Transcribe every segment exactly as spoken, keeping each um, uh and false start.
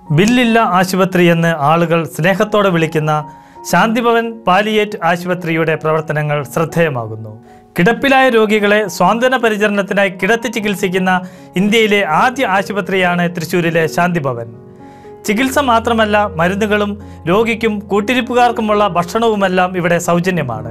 ബില്ലില്ല ആശുപത്രി എന്ന് ആളുകൾ സ്നേഹത്തോടെ വിളിക്കുന്ന ശാന്തിഭവൻ പാലിയേറ്റ് ആശുപത്രിയുടെ പ്രവർത്തനങ്ങൾ ശ്രദ്ധേയമാകുന്നു. കിടപ്പിലായ രോഗികളെ സ്വാന്തന പരിചരണത്തിനായി കിടത്തി ചികിത്സിക്കുന്ന ഇന്ത്യയിലെ ആദ്യ ആശുപത്രിയാണ് തൃശ്ശൂരിലെ ശാന്തിഭവൻ. ചികിത്സ മാത്രമല്ല, മരുന്നുകളും രോഗിക്കും കൂട്ടിരിപ്പുകാർക്കുമുള്ള ഭക്ഷണവുമെല്ലാം ഇവിടെ സൗജന്യമാണ്.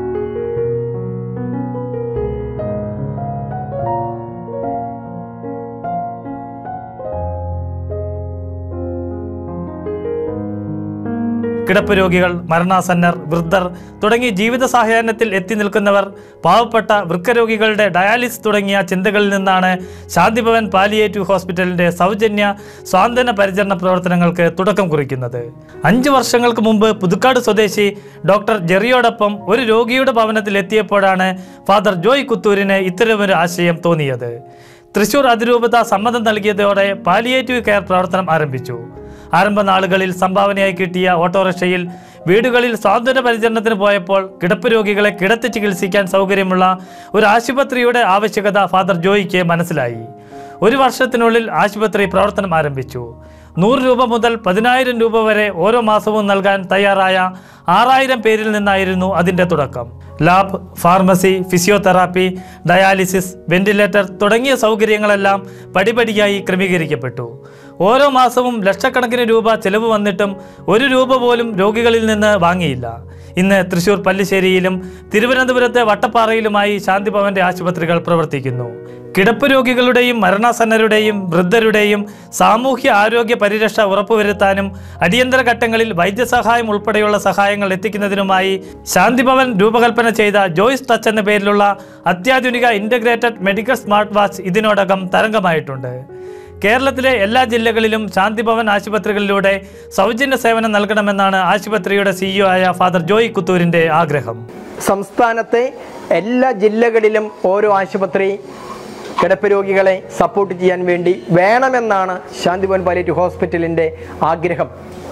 കിടപ്പ് രോഗികൾ, മരണാസന്നർ, വൃദ്ധർ തുടങ്ങി ജീവിത സായാഹ്നത്തിൽ എത്തി നിൽക്കുന്നവർ, പാവപ്പെട്ട വൃക്കരോഗികളുടെ ഡയാലിസിസ് തുടങ്ങിയ ചിന്തകളിൽ നിന്നാണ് ശാന്തിഭവൻ പാലിയേറ്റീവ് ഹോസ്പിറ്റലിൻ്റെ സൗജന്യ സ്വാന്തന പരിചരണ പ്രവർത്തനങ്ങൾക്ക് തുടക്കം കുറിക്കുന്നത്. അഞ്ച് വർഷങ്ങൾക്ക് മുമ്പ് പുതുക്കാട് സ്വദേശി ഡോക്ടർ ജെറിയോടൊപ്പം ഒരു രോഗിയുടെ ഭവനത്തിൽ എത്തിയപ്പോഴാണ് ഫാദർ ജോയ് കുത്തൂരിന് ഇത്തരമൊരു ആശയം തോന്നിയത്. തൃശൂർ അതിരൂപത സമ്മതം നൽകിയതോടെ പാലിയേറ്റീവ് കെയർ പ്രവർത്തനം ആരംഭിച്ചു. ആരംഭ നാളുകളിൽ സംഭാവനയായി കിട്ടിയ ഓട്ടോറിക്ഷയിൽ വീടുകളിൽ സ്വാതന്ത്ര്യ പരിചരണത്തിന് പോയപ്പോൾ കിടപ്പ് രോഗികളെ കിടത്തി ചികിത്സിക്കാൻ സൗകര്യമുള്ള ഒരു ആശുപത്രിയുടെ ആവശ്യകത ഫാദർ ജോയിക്ക് മനസ്സിലായി. ഒരു വർഷത്തിനുള്ളിൽ ആശുപത്രി പ്രവർത്തനം ആരംഭിച്ചു. നൂറ് രൂപ മുതൽ പതിനായിരം രൂപ വരെ ഓരോ മാസവും നൽകാൻ തയ്യാറായ ആറായിരം പേരിൽ നിന്നായിരുന്നു അതിൻ്റെ തുടക്കം. Lab, pharmacy, physiotherapy, dialysis, ventilator തുടങ്ങിയ സൗകര്യങ്ങളെല്ലാം പടിപടിയായി ക്രമീകരിക്കപ്പെട്ടു. ഓരോ മാസവും ലക്ഷക്കണക്കിന് രൂപ ചെലവ് വന്നിട്ടും ഒരു രൂപ പോലും രോഗികളിൽ നിന്ന് വാങ്ങിയില്ല. ഇന്ന് തൃശൂർ പല്ലിശ്ശേരിയിലും തിരുവനന്തപുരത്തെ വട്ടപ്പാറയിലുമായി ശാന്തിഭവന്റെ ആശുപത്രികൾ പ്രവർത്തിക്കുന്നു. കിടപ്പ് രോഗികളുടെയും മരണാസന്നരുടെയും വൃദ്ധരുടെയും സാമൂഹ്യ ആരോഗ്യ പരിരക്ഷ ഉറപ്പുവരുത്താനും അടിയന്തര ഘട്ടങ്ങളിൽ വൈദ്യസഹായം ഉൾപ്പെടെയുള്ള സഹായങ്ങൾ എത്തിക്കുന്നതിനുമായി ശാന്തിഭവൻ രൂപകൽപ്പന ചെയ്ത ജോയ്സ് ടച്ച് എന്ന പേരിലുള്ള അത്യാധുനിക ഇൻ്റഗ്രേറ്റഡ് മെഡിക്കൽ സ്മാർട്ട് വാച്ച് ഇതിനോടകം തരംഗമായിട്ടുണ്ട്. കേരളത്തിലെ എല്ലാ ജില്ലകളിലും ശാന്തിഭവൻ ആശുപത്രികളിലൂടെ സൗജന്യ സേവനം നൽകണമെന്നാണ് ആശുപത്രിയുടെ സിഇഒ ആയ ഫാദർ ജോയ് കുത്തൂരിൻ്റെ ആഗ്രഹം. സംസ്ഥാനത്തെ എല്ലാ ജില്ലകളിലും ഓരോ ആശുപത്രി കിടപ്പ് രോഗികളെ സപ്പോർട്ട് ചെയ്യാൻ വേണ്ടി വേണമെന്നാണ് ശാന്തിഭവൻ പാലിയേറ്റീവ് ഹോസ്പിറ്റലിൻ്റെ ആഗ്രഹം.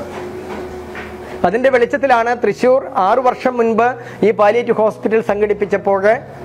അതിൻ്റെ വെളിച്ചത്തിലാണ് തൃശ്ശൂർ ആറു വർഷം മുൻപ് ഈ പാലിയേറ്റീവ് ഹോസ്പിറ്റൽ സംഘടിപ്പിച്ചപ്പോൾ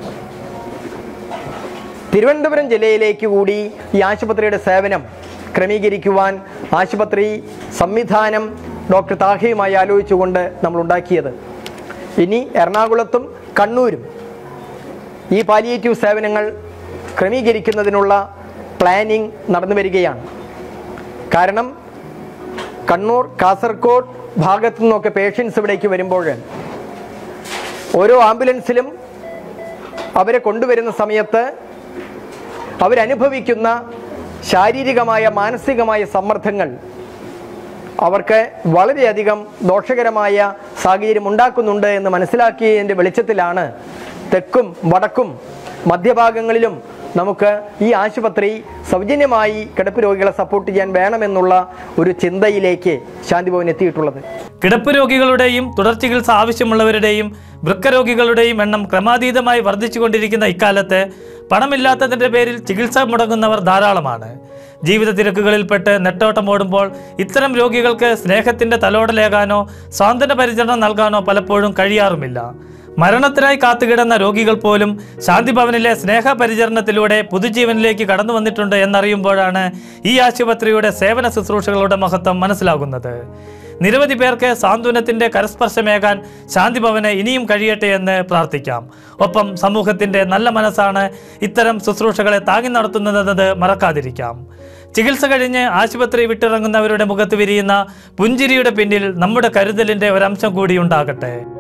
തിരുവനന്തപുരം ജില്ലയിലേക്ക് കൂടി ഈ ആശുപത്രിയുടെ സേവനം ക്രമീകരിക്കുവാൻ ആശുപത്രി സംവിധാനം ഡോക്ടർ താഹയുമായി ആലോചിച്ചുകൊണ്ട് നമ്മൾ ഉണ്ടാക്കിയത്. ഇനി എറണാകുളത്തും കണ്ണൂരും ഈ പാലിയേറ്റീവ് സേവനങ്ങൾ ക്രമീകരിക്കുന്നതിനുള്ള പ്ലാനിങ് നടന്നു വരികയാണ്. കാരണം കണ്ണൂർ, കാസർഗോഡ് ഭാഗത്തു നിന്നൊക്കെ പേഷ്യൻസ് ഇവിടേക്ക് വരുമ്പോൾ ഓരോ ആംബുലൻസിലും അവരെ കൊണ്ടുവരുന്ന സമയത്ത് അവരനുഭവിക്കുന്ന ശാരീരികമായ മാനസികമായ സമ്മർദ്ദങ്ങൾ അവർക്ക് വളരെയധികം ദോഷകരമായ സാഹചര്യം ഉണ്ടാക്കുന്നുണ്ട് എന്ന് മനസ്സിലാക്കിയതിൻ്റെ വെളിച്ചത്തിലാണ് തെക്കും വടക്കും മധ്യഭാഗങ്ങളിലും നമുക്ക് ഈ ആശുപത്രി സൗജന്യമായി കിടപ്പ് രോഗികളെ സപ്പോർട്ട് ചെയ്യാൻ വേണമെന്നുള്ള ഒരു ചിന്തയിലേക്ക് ശാന്തിഭവൻ എത്തിയിട്ടുള്ളത്. കിടപ്പ് രോഗികളുടെയും തുടർ ചികിത്സ ആവശ്യമുള്ളവരുടെയും വൃക്കരോഗികളുടെയും എണ്ണം ക്രമാതീതമായി വർദ്ധിച്ചുകൊണ്ടിരിക്കുന്ന ഇക്കാലത്ത് പണമില്ലാത്തതിൻ്റെ പേരിൽ ചികിത്സ മുടങ്ങുന്നവർ ധാരാളമാണ്. ജീവിത തിരക്കുകളിൽപ്പെട്ട് നെട്ടോട്ടം ഓടുമ്പോൾ ഇത്തരം രോഗികൾക്ക് സ്നേഹത്തിൻ്റെ തലോടലേകാനോ സ്വാന്തന പരിചരണം നൽകാനോ പലപ്പോഴും കഴിയാറുമില്ല. മരണത്തിനായി കാത്തുകിടന്ന രോഗികൾ പോലും ശാന്തിഭവനിലെ സ്നേഹ പരിചരണത്തിലൂടെ പുതുജീവനിലേക്ക് കടന്നു വന്നിട്ടുണ്ട് എന്നറിയുമ്പോഴാണ് ഈ ആശുപത്രിയുടെ സേവന ശുശ്രൂഷകളുടെ മഹത്വം മനസ്സിലാകുന്നത്. നിരവധി പേർക്ക് സാന്ത്വനത്തിൻ്റെ കരസ്പർശമേകാൻ ശാന്തിഭവന് ഇനിയും കഴിയട്ടെ എന്ന് പ്രാർത്ഥിക്കാം. ഒപ്പം സമൂഹത്തിൻ്റെ നല്ല മനസ്സാണ് ഇത്തരം ശുശ്രൂഷകളെ താങ്ങി നടത്തുന്നതെന്നത് മറക്കാതിരിക്കാം. ചികിത്സ കഴിഞ്ഞ് ആശുപത്രി വിട്ടിറങ്ങുന്നവരുടെ മുഖത്ത് വിരിയുന്ന പുഞ്ചിരിയുടെ പിന്നിൽ നമ്മുടെ കരുതലിൻ്റെ ഒരംശം കൂടി ഉണ്ടാകട്ടെ.